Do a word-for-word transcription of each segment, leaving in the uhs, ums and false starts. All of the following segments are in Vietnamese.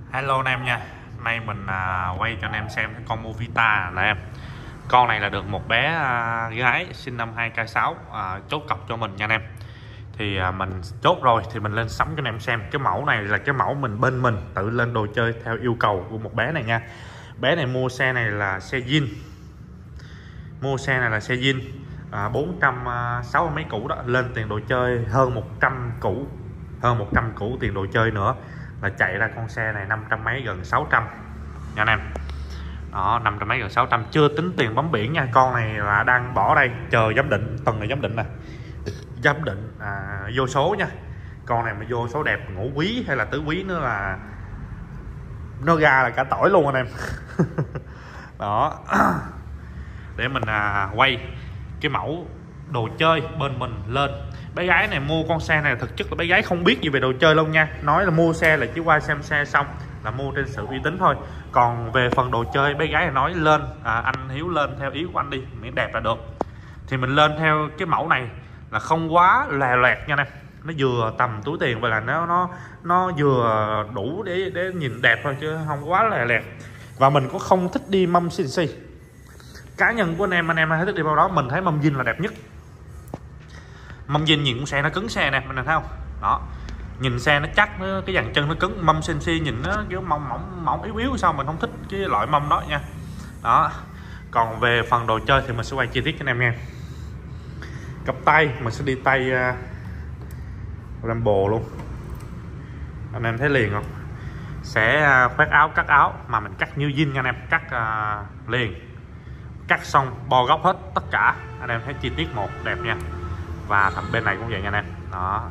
Hello anh em nha. Nay mình à, quay cho anh em xem cái con Movita này em. Con này là được một bé à, gái sinh năm hai k sáu à, chốt cọc cho mình nha anh em. Thì à, mình chốt rồi thì mình lên sắm cho anh em xem. Cái mẫu này là cái mẫu mình bên mình tự lên đồ chơi theo yêu cầu của một bé này nha. Bé này mua xe này là xe zin. Mua xe này là xe zin à, bốn trăm sáu mươi mấy củ đó, lên tiền đồ chơi hơn một trăm củ. Hơn một trăm củ tiền đồ chơi nữa là chạy ra con xe này năm trăm mấy gần sáu trăm nha anh em. Đó, năm trăm mấy gần sáu trăm chưa tính tiền bấm biển nha. Con này là đang bỏ đây chờ giám định, tuần này giám định nè. Giám định à, vô số nha. Con này mà vô số đẹp ngũ quý hay là tứ quý nữa là nó ra là cả tỏi luôn anh em. Đó. Để mình à, quay cái mẫu đồ chơi bên mình lên. Bé gái này mua con xe này thực chất là bé gái không biết gì về đồ chơi luôn nha. Nói là mua xe là chỉ qua xem xe xong là mua trên sự uy tín thôi. Còn về phần đồ chơi bé gái nói lên à, anh Hiếu lên theo ý của anh đi, miễn đẹp là được. Thì mình lên theo cái mẫu này là không quá lè loẹt nha em. Nó vừa tầm túi tiền và là nó nó nó vừa đủ để để nhìn đẹp thôi chứ không quá lè lẹt. Và mình cũng không thích đi mâm xê en xê. Cá nhân của anh em anh em hay thích đi bao đó, mình thấy mâm zin là đẹp nhất. Mâm zin nhìn con xe nó cứng xe nè, mình thấy không? Đó. Nhìn xe nó chắc, nó, cái dàn chân nó cứng. Mâm xê en xê nhìn nó kiểu mỏng mỏng mỏng yếu yếu sao mình không thích cái loại mâm đó nha. Đó. Còn về phần đồ chơi thì mình sẽ quay chi tiết cho anh em nha. Cặp tay mình sẽ đi tay uh, Rambo luôn. Anh em thấy liền không? Sẽ uh, khoét áo cắt áo mà mình cắt như zin nha anh em, cắt uh, liền. Cắt xong bo góc hết tất cả, anh em thấy chi tiết một đẹp nha. Và thằng bên này cũng vậy nha anh em. Đó.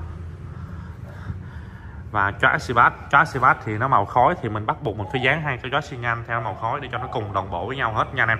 Và chóa xi bát, chóa xi bát thì nó màu khói thì mình bắt buộc mình phải dán hai cái chóa xi nhan theo màu khói để cho nó cùng đồng bộ với nhau hết nha anh em.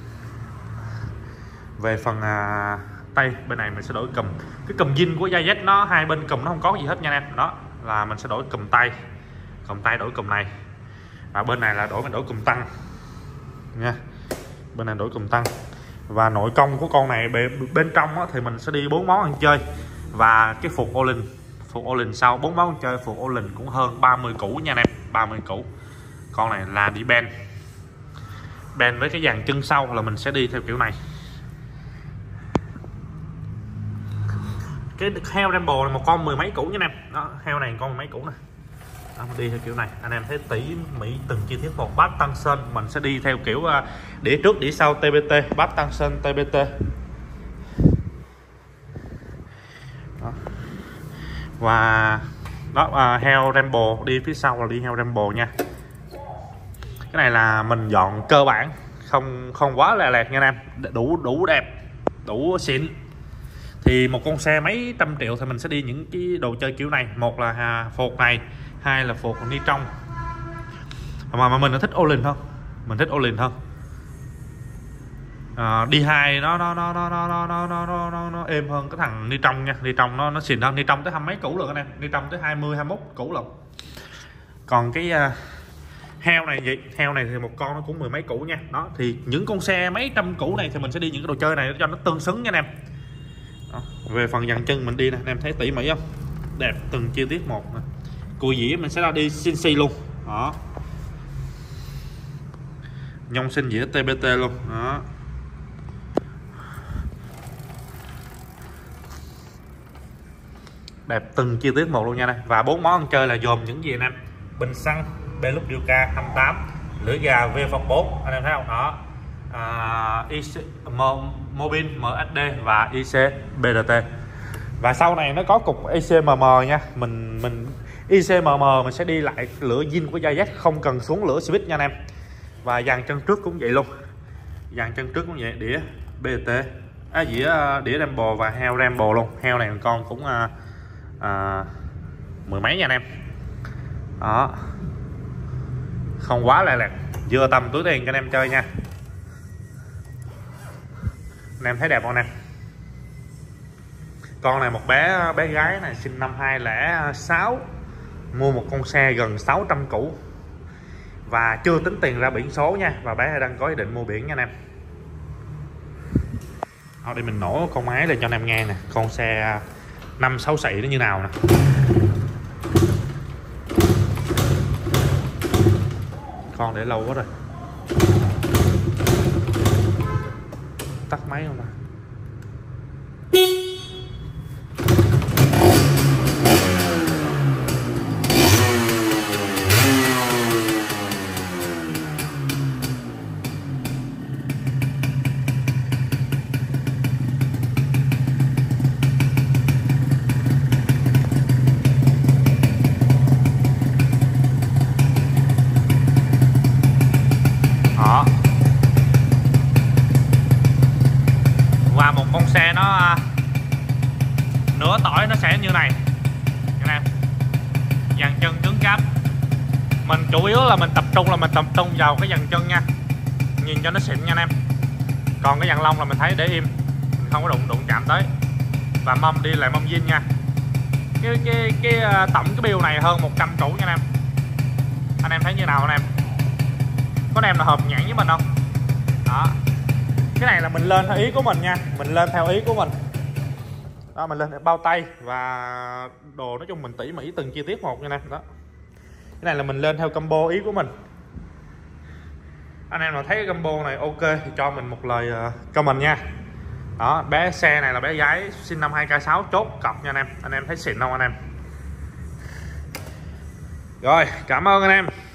Về phần à, tay bên này mình sẽ đổi cùm. Cái cùm zin của Zayet nó hai bên cùm nó không có gì hết nha anh em. Đó là mình sẽ đổi cùm tay, cùm tay đổi cùm này. Và bên này là đổi mình đổi cùm tăng nha. Bên này đổi cùm tăng. Và nội công của con này bên trong thì mình sẽ đi bốn món ăn chơi. Và cái phục ô linh, phục ô linh sau bốn món ăn chơi, phục ô linh cũng hơn ba mươi củ nha anh em, ba mươi củ. Con này là đi ben. Ben với cái dàn chân sau là mình sẽ đi theo kiểu này. Cái heo Rambo là một con mười mấy củ nha anh em. Đó, heo này con mười mấy củ nè. Đó, mình đi theo kiểu này, anh em thấy tỉ mỉ từng chi tiết một. Bát tăng sơn mình sẽ đi theo kiểu uh, đĩa trước đĩa sau tê bê tê, bát tăng sơn tê bê tê. Đó. Và đó uh, heo Rambo đi phía sau là đi heo Rambo nha. Cái này là mình dọn cơ bản, không không quá lè lẹt nha anh em, đủ đủ đẹp, đủ xịn. Thì một con xe mấy trăm triệu thì mình sẽ đi những cái đồ chơi kiểu này. Một là à, phột này, hai là phột ni trong. Mà, mà mình nó thích ô linh hơn, mình thích ô linh hơn. À, đi hai nó nó nó nó nó nó nó nó nó nó nó êm hơn cái thằng ni trong nha. Ni trong nó nó xịn hơn, ni trong tới hai mấy củ lần anh em, ni trong tới hai mươi hai mươi mốt củ lần. Còn cái uh, heo này vậy, heo này thì một con nó cũng mười mấy củ nha. Đó thì những con xe mấy trăm củ này thì mình sẽ đi những cái đồ chơi này cho nó tương xứng nha anh em. Đó. Về phần dàn chân mình đi nè, anh em thấy tỉ mỉ không? Đẹp từng chi tiết một nè. Cùi dĩa mình sẽ ra đi xê en xê luôn. Đó. Nhông sinh dĩa tê bê tê luôn. Đó. Đẹp từng chi tiết một luôn nha này. Và bốn món ăn chơi là gồm những gì anh em? Bình xăng Belook Dilca hai mươi tám, lưỡi gà V F bốn, anh em thấy không? Đó. À, i xê, Mobin em ét đê và i xê bê đê tê. Và sau này nó có cục i xê em em nha. Mình mình i xê em em mình sẽ đi lại lửa zin của Zayet, không cần xuống lửa Civic nha anh em. Và dàn chân trước cũng vậy luôn. Dàn chân trước cũng vậy, đĩa bê đê tê. À, dĩa đĩa Rambo và heo Rambo luôn. Heo này con cũng à, à, mười mấy nha anh em. Đó. Không quá lè lẹt, vừa tầm túi tiền cho anh em chơi nha. Anh em thấy đẹp không anh em? Con này một bé bé gái này sinh năm hai không sáu, mua một con xe gần sáu trăm củ và chưa tính tiền ra biển số nha. Và bé đang có ý định mua biển nha anh em. Thôi để mình nổ con máy lên cho anh em nghe nè. Con xe năm sáu xị nó như nào nè. con để lâu quá rồi. Tắt máy không nè. Đó. Và một con xe nó nửa tỏi nó sẽ như này anh em, dàn chân cứng cáp. Mình chủ yếu là mình tập trung là mình tập trung vào cái dàn chân nha, nhìn cho nó xịn nha anh em. Còn cái dàn lông là mình thấy để im, mình không có đụng đụng chạm tới. Và mâm đi lại mâm zin nha. Cái cái cái tổng cái bill này hơn một trăm củ nha anh em. Anh em thấy như nào anh em? Có anh em là hợp nhãn với mình không? Đó. Cái này là mình lên theo ý của mình nha, mình lên theo ý của mình. Đó, mình lên bao tay và đồ nói chung mình tỉ mỉ từng chi tiết một nha nè. Đó. Cái này là mình lên theo combo ý của mình. Anh em nào thấy cái combo này ok thì cho mình một lời uh, comment nha. Đó, bé xe này là bé gái sinh năm hai k sáu chốt cọc nha anh em. Anh em thấy xịn không anh em? Rồi, cảm ơn anh em.